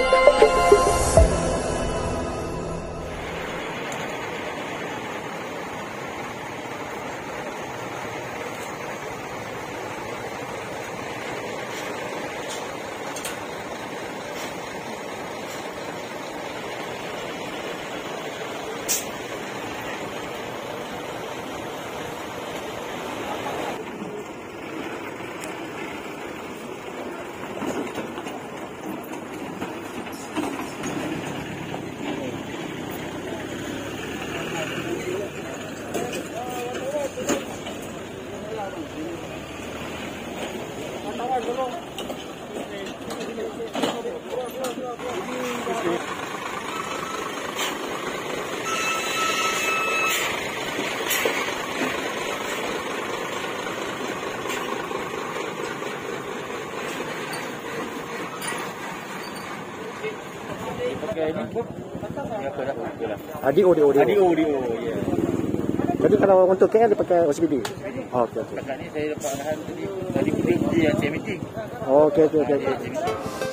DO. DO, ya. Jadi kalau untuk KL dia pakai OCBD. Okey. Dekat ni saya dapat arahan tadi pagi dia meeting. Okey.